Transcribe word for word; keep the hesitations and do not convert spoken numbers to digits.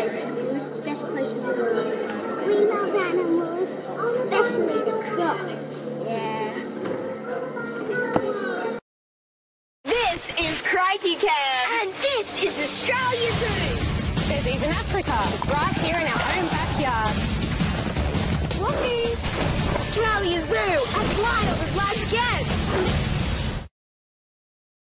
place is good. It's the best place in the world. We love animals, especially the crocs. Yeah. This is Crikey Camp. And this is Australia Zoo. There's even Africa, right here in our own backyard. Lookies! Australia Zoo, as wild as life gets.